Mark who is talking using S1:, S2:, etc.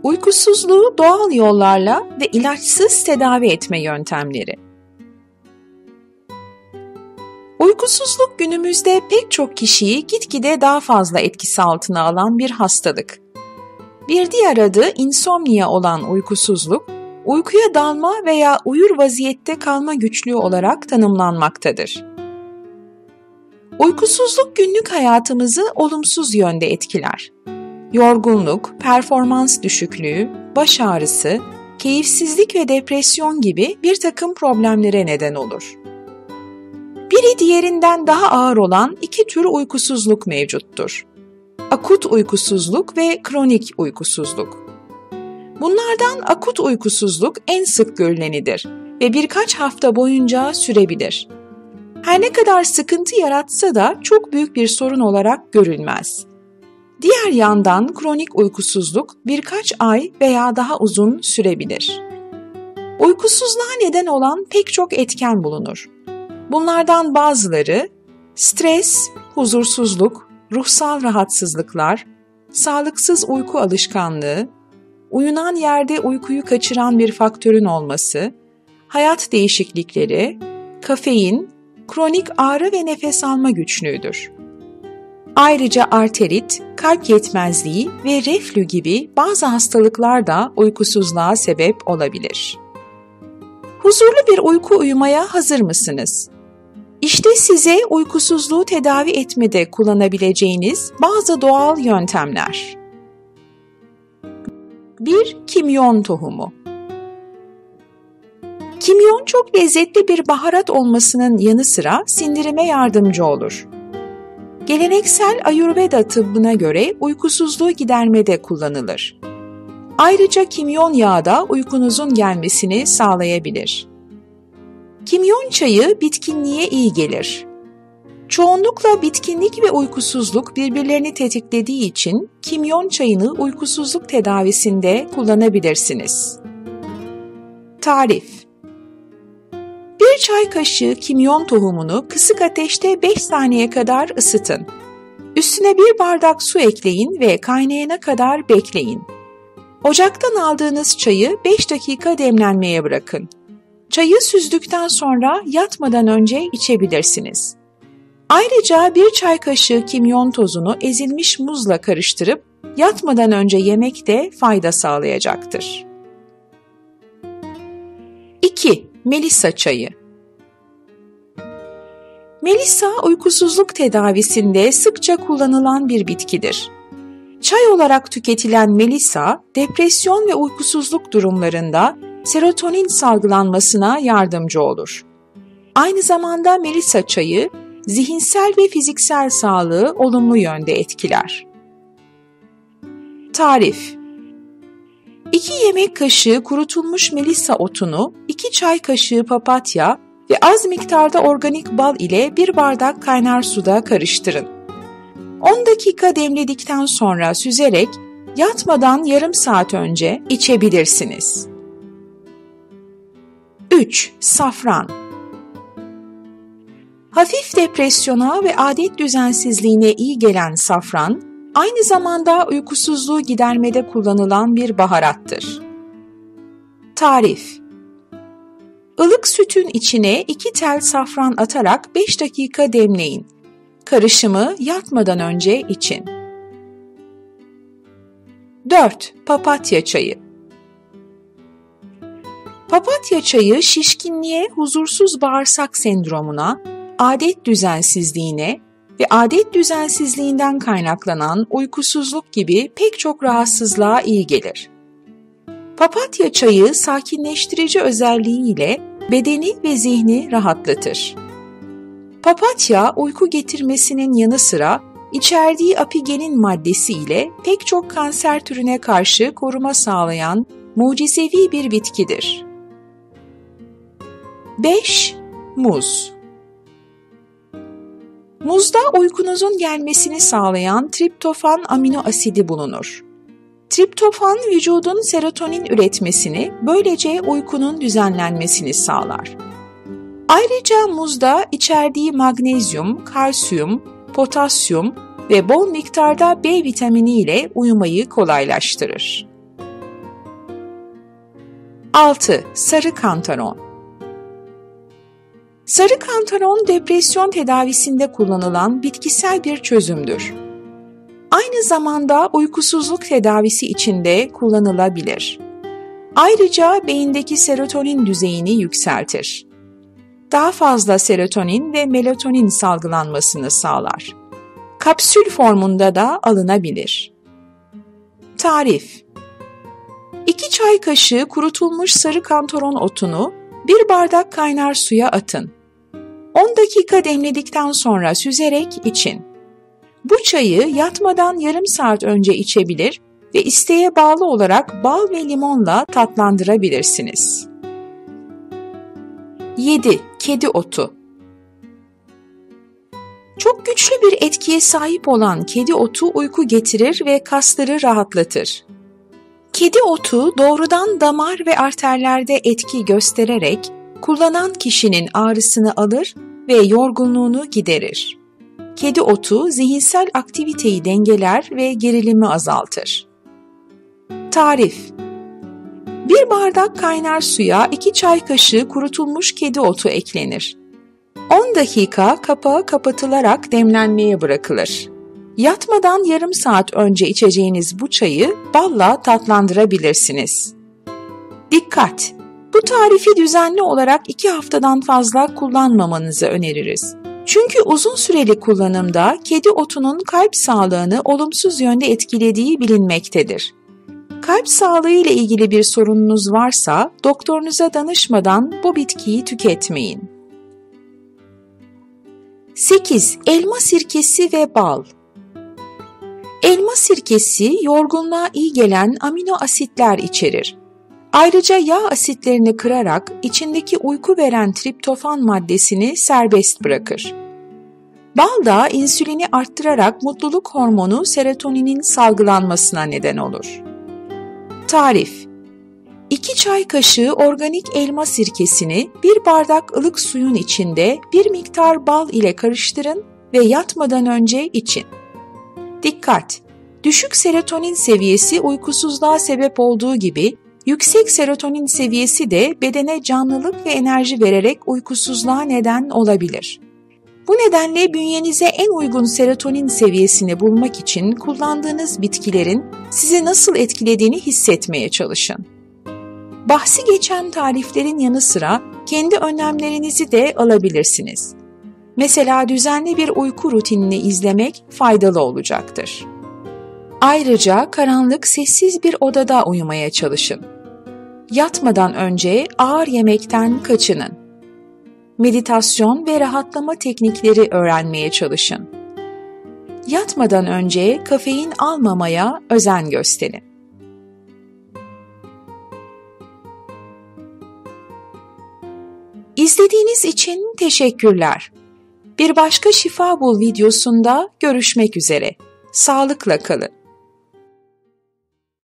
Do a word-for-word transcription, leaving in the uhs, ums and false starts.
S1: Uykusuzluğu doğal yollarla ve ilaçsız tedavi etme yöntemleri. Uykusuzluk günümüzde pek çok kişiyi gitgide daha fazla etkisi altına alan bir hastalık. Bir diğer adı insomnia olan uykusuzluk, uykuya dalma veya uyur vaziyette kalma güçlüğü olarak tanımlanmaktadır. Uykusuzluk günlük hayatımızı olumsuz yönde etkiler. Yorgunluk, performans düşüklüğü, baş ağrısı, keyifsizlik ve depresyon gibi bir takım problemlere neden olur. Biri diğerinden daha ağır olan iki tür uykusuzluk mevcuttur. Akut uykusuzluk ve kronik uykusuzluk. Bunlardan akut uykusuzluk en sık görülenidir ve birkaç hafta boyunca sürebilir. Her ne kadar sıkıntı yaratsa da çok büyük bir sorun olarak görülmez. Diğer yandan kronik uykusuzluk birkaç ay veya daha uzun sürebilir. Uykusuzluğa neden olan pek çok etken bulunur. Bunlardan bazıları stres, huzursuzluk, ruhsal rahatsızlıklar, sağlıksız uyku alışkanlığı, uyunan yerde uykuyu kaçıran bir faktörün olması, hayat değişiklikleri, kafein, kronik ağrı ve nefes alma güçlüğüdür. Ayrıca arterit, kalp yetmezliği ve reflü gibi bazı hastalıklar da uykusuzluğa sebep olabilir. Huzurlu bir uyku uyumaya hazır mısınız? İşte size uykusuzluğu tedavi etmede kullanabileceğiniz bazı doğal yöntemler. bir Kimyon tohumu. Kimyon çok lezzetli bir baharat olmasının yanı sıra sindirime yardımcı olur. Geleneksel Ayurveda tıbbına göre uykusuzluğu gidermede kullanılır. Ayrıca kimyon yağı da uykunuzun gelmesini sağlayabilir. Kimyon çayı bitkinliğe iyi gelir. Çoğunlukla bitkinlik ve uykusuzluk birbirlerini tetiklediği için kimyon çayını uykusuzluk tedavisinde kullanabilirsiniz. Tarif: Bir çay kaşığı kimyon tohumunu kısık ateşte beş saniye kadar ısıtın. Üstüne bir bardak su ekleyin ve kaynayana kadar bekleyin. Ocaktan aldığınız çayı beş dakika demlenmeye bırakın. Çayı süzdükten sonra yatmadan önce içebilirsiniz. Ayrıca bir çay kaşığı kimyon tozunu ezilmiş muzla karıştırıp yatmadan önce yemek de fayda sağlayacaktır. iki Melisa çayı. Melisa, uykusuzluk tedavisinde sıkça kullanılan bir bitkidir. Çay olarak tüketilen melisa, depresyon ve uykusuzluk durumlarında serotonin salgılanmasına yardımcı olur. Aynı zamanda melisa çayı, zihinsel ve fiziksel sağlığı olumlu yönde etkiler. Tarif: iki yemek kaşığı kurutulmuş melisa otunu, iki çay kaşığı papatya ve az miktarda organik bal ile bir bardak kaynar suda karıştırın. on dakika demledikten sonra süzerek yatmadan yarım saat önce içebilirsiniz. üç Safran. Hafif depresyona ve adet düzensizliğine iyi gelen safran, aynı zamanda uykusuzluğu gidermede kullanılan bir baharattır. Tarif: Ilık sütün içine iki tel safran atarak beş dakika demleyin. Karışımı yatmadan önce için. dört Papatya çayı. Papatya çayı şişkinliğe, huzursuz bağırsak sendromuna, adet düzensizliğine ve adet düzensizliğinden kaynaklanan uykusuzluk gibi pek çok rahatsızlığa iyi gelir. Papatya çayı sakinleştirici özelliğiyle bedeni ve zihni rahatlatır. Papatya, uyku getirmesinin yanı sıra içerdiği apigenin maddesi ile pek çok kanser türüne karşı koruma sağlayan mucizevi bir bitkidir. beş Muz. Muzda uykunuzun gelmesini sağlayan triptofan amino asidi bulunur. Triptofan, vücudun serotonin üretmesini, böylece uykunun düzenlenmesini sağlar. Ayrıca muzda içerdiği magnezyum, kalsiyum, potasyum ve bol miktarda B vitamini ile uyumayı kolaylaştırır. altı. Sarı kantaron. Sarı kantaron depresyon tedavisinde kullanılan bitkisel bir çözümdür. Aynı zamanda uykusuzluk tedavisi için de kullanılabilir. Ayrıca beyindeki serotonin düzeyini yükseltir. Daha fazla serotonin ve melatonin salgılanmasını sağlar. Kapsül formunda da alınabilir. Tarif: iki çay kaşığı kurutulmuş sarı kantaron otunu bir bardak kaynar suya atın. on dakika demledikten sonra süzerek için. Bu çayı yatmadan yarım saat önce içebilir ve isteğe bağlı olarak bal ve limonla tatlandırabilirsiniz. yedi. Kedi otu. Çok güçlü bir etkiye sahip olan kedi otu uyku getirir ve kasları rahatlatır. Kedi otu doğrudan damar ve arterlerde etki göstererek kullanan kişinin ağrısını alır ve yorgunluğunu giderir. Kedi otu zihinsel aktiviteyi dengeler ve gerilimi azaltır. Tarif: bir bardak kaynar suya iki çay kaşığı kurutulmuş kedi otu eklenir. on dakika kapağı kapatılarak demlenmeye bırakılır. Yatmadan yarım saat önce içeceğiniz bu çayı balla tatlandırabilirsiniz. Dikkat! Bu tarifi düzenli olarak iki haftadan fazla kullanmamanızı öneririz. Çünkü uzun süreli kullanımda kedi otunun kalp sağlığını olumsuz yönde etkilediği bilinmektedir. Kalp sağlığı ile ilgili bir sorununuz varsa doktorunuza danışmadan bu bitkiyi tüketmeyin. sekiz. Elma sirkesi ve bal. Elma sirkesi yorgunluğa iyi gelen amino asitler içerir. Ayrıca yağ asitlerini kırarak içindeki uyku veren triptofan maddesini serbest bırakır. Bal da insülini arttırarak mutluluk hormonu serotoninin salgılanmasına neden olur. Tarif: iki çay kaşığı organik elma sirkesini bir bardak ılık suyun içinde bir miktar bal ile karıştırın ve yatmadan önce için. Dikkat! Düşük serotonin seviyesi uykusuzluğa sebep olduğu gibi yüksek serotonin seviyesi de bedene canlılık ve enerji vererek uykusuzluğa neden olabilir. Bu nedenle bünyenize en uygun serotonin seviyesini bulmak için kullandığınız bitkilerin sizi nasıl etkilediğini hissetmeye çalışın. Bahsi geçen tariflerin yanı sıra kendi önlemlerinizi de alabilirsiniz. Mesela düzenli bir uyku rutinini izlemek faydalı olacaktır. Ayrıca karanlık, sessiz bir odada uyumaya çalışın. Yatmadan önce ağır yemekten kaçının. Meditasyon ve rahatlama teknikleri öğrenmeye çalışın. Yatmadan önce kafein almamaya özen gösterin. İzlediğiniz için teşekkürler. Bir başka Şifa Bul videosunda görüşmek üzere. Sağlıkla kalın.